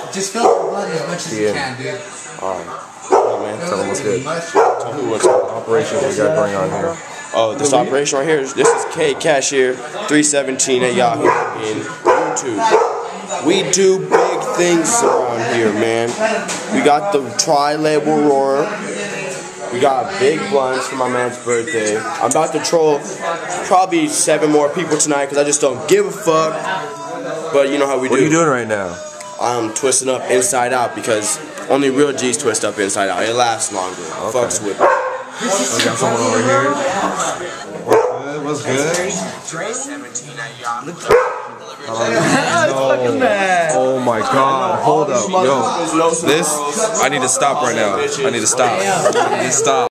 Just fill up the blood as much as you can, dude. Alright. Oh, man. Tell them what's good. Tell me what operation we got going on here. Oh, this operation right here, this is K Cashier 317 at Yahoo in YouTube. We do big things around here, man. We got the tri-label roar. We got big blunts for my man's birthday. I'm about to troll probably 7 more people tonight because I just don't give a fuck. But you know how we do. What are you doing right now? I'm twisting up inside out because only real G's twist up inside out. It lasts longer. Okay. Fucks with it. We got someone over here. What's good? Oh my god, hold up. Yo, this, I need to stop right now. I need to stop.